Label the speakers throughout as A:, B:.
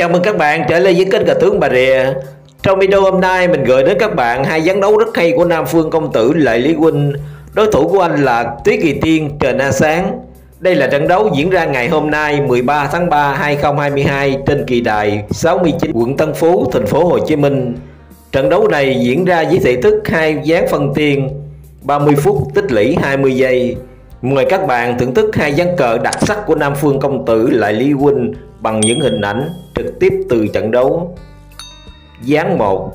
A: Chào mừng các bạn trở lại với kênh Cờ Tướng Bà Rịa. Trong video hôm nay mình gửi đến các bạn hai ván đấu rất hay của Nam Phương Công Tử Lợi Lý Huynh. Đối thủ của anh là Tuyết Kỳ Tiên Trời Na Sáng. Đây là trận đấu diễn ra ngày hôm nay 13 tháng 3 2022 trên kỳ đài 69 quận Tân Phú, thành phố Hồ Chí Minh. Trận đấu này diễn ra với thể thức hai ván phân tiền 30 phút tích lũy 20 giây. Mời các bạn thưởng thức hai ván cờ đặc sắc của Nam Phương Công Tử Lợi Lý Huynh bằng những hình ảnh trực tiếp từ trận đấu. Ván 1.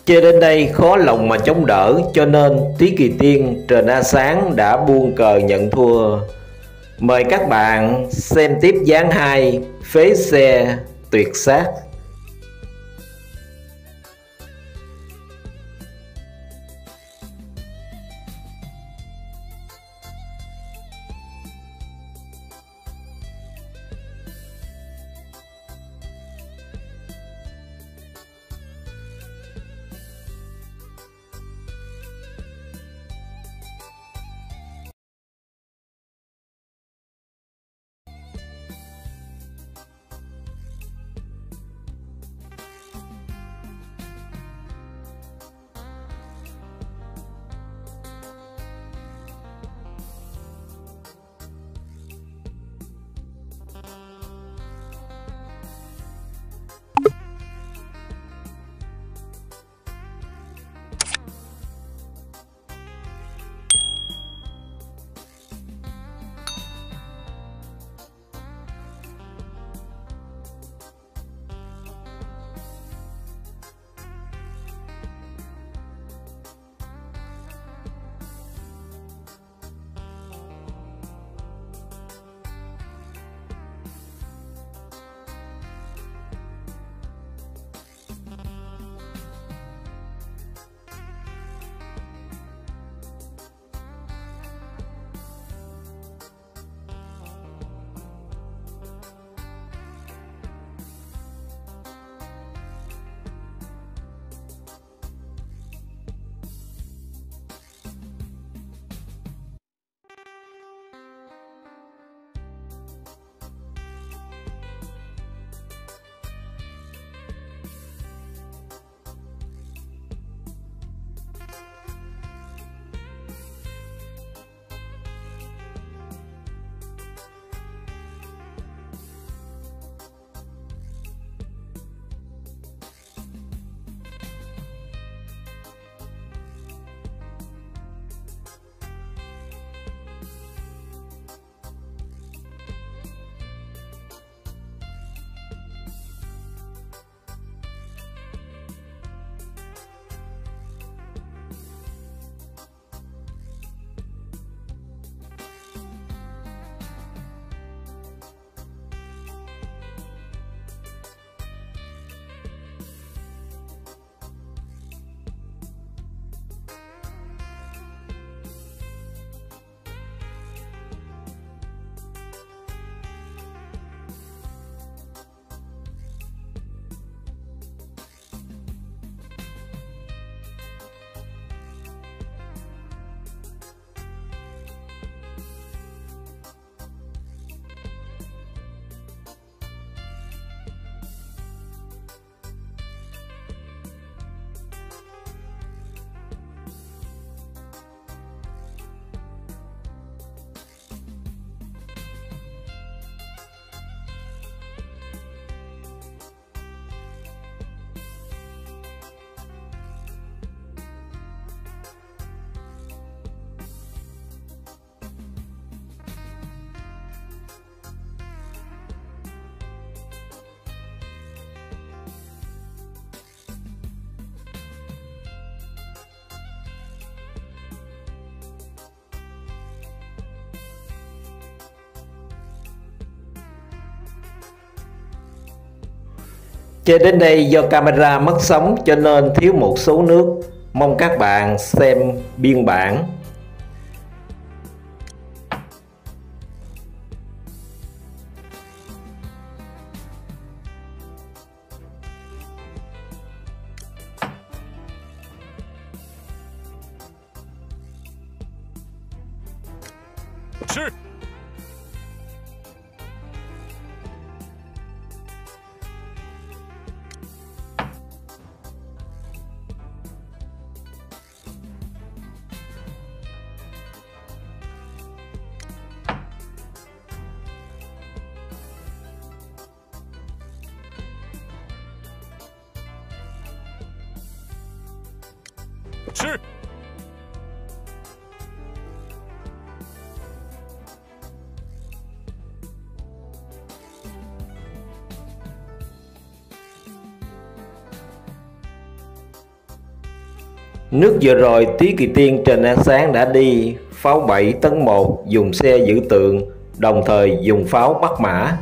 A: Chơi đến đây khó lòng mà chống đỡ, cho nên Tí Kỳ Tiên Trần A Sáng đã buông cờ nhận thua. Mời các bạn xem tiếp ván 2 Phế Xe Tuyệt Sát. Chơi đến đây do camera mất sóng cho nên thiếu một số nước. Mong các bạn xem biên bản.
B: 是。
A: Nước vừa rồi Túy Kỳ Tiên Trần An Sáng đã đi pháo 7 tấn 1 dùng xe giữ tượng, đồng thời dùng pháo bắt mã.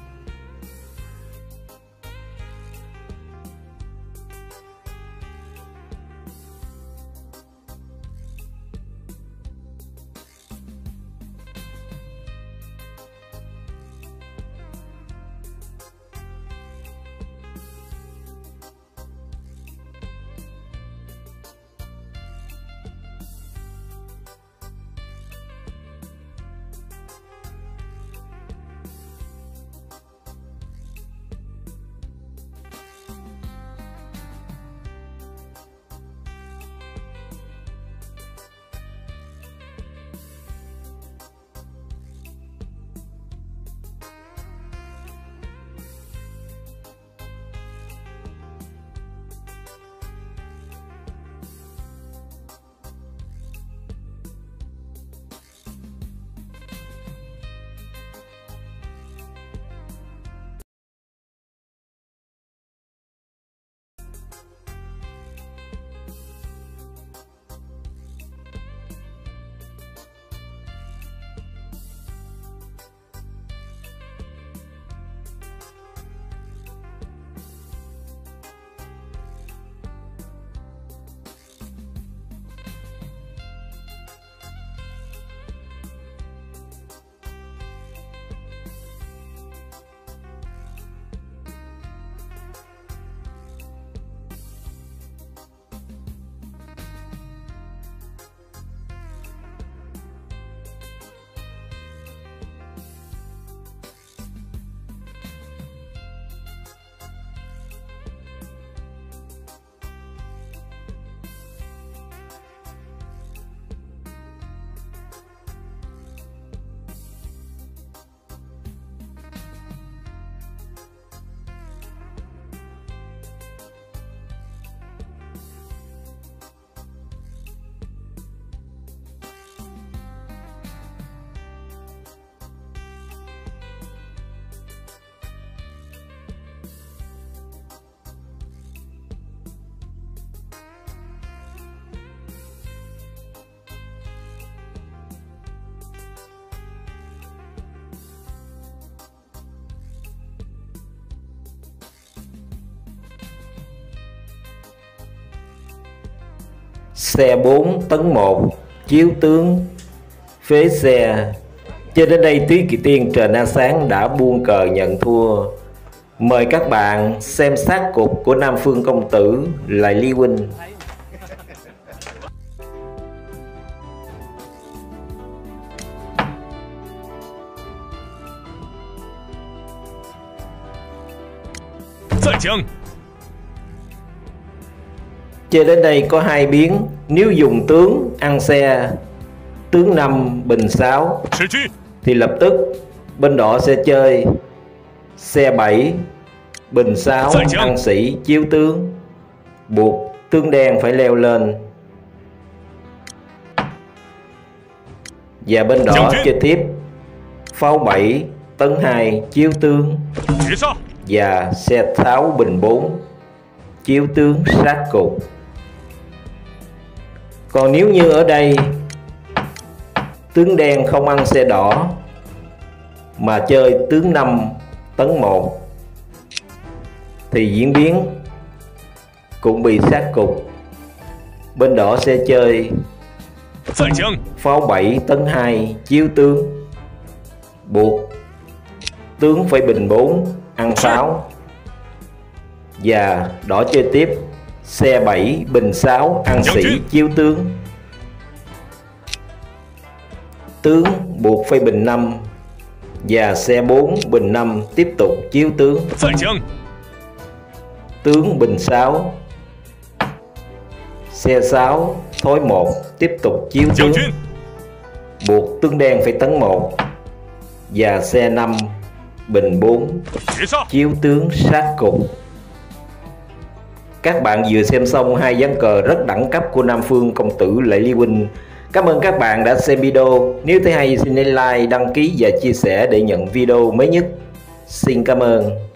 A: Xe 4 tấn 1 chiếu tướng phế xe. Cho đến đây Túy Kỳ Tiên Trần An Sáng đã buông cờ nhận thua. Mời các bạn xem sát cục của Nam Phương Công Tử lại Lý Huynh. Chơi đến đây có hai biến. Nếu dùng tướng ăn xe tướng 5 bình 6 thì lập tức bên đỏ sẽ chơi xe 7 bình 6 ăn sĩ chiếu tướng, buộc tướng đen phải leo lên. Và bên đỏ chơi tiếp pháo 7 tấn 2 chiếu tướng và xe 6 bình 4 chiếu tướng sát cục. Còn nếu như ở đây tướng đen không ăn xe đỏ mà chơi tướng 5 tấn 1 thì diễn biến cũng bị sát cục. Bên đỏ sẽ chơi pháo 7 tấn 2 chiếu tướng, buộc tướng phải bình 4 ăn pháo, và đỏ chơi tiếp xe 7 bình 6 ăn sĩ chiếu tướng, tướng buộc phải bình 5 và xe 4 bình 5 tiếp tục chiếu tướng, tướng bình 6 xe 6 thối 1 tiếp tục chiếu tướng, buộc tướng đen phải tấn 1 và xe 5 bình 4 chiếu tướng sát cục. Các bạn vừa xem xong hai ván cờ rất đẳng cấp của Nam Phương Công Tử lại Lý Huynh. Cảm ơn các bạn đã xem video. Nếu thấy hay xin like, đăng ký và chia sẻ để nhận video mới nhất. Xin cảm ơn.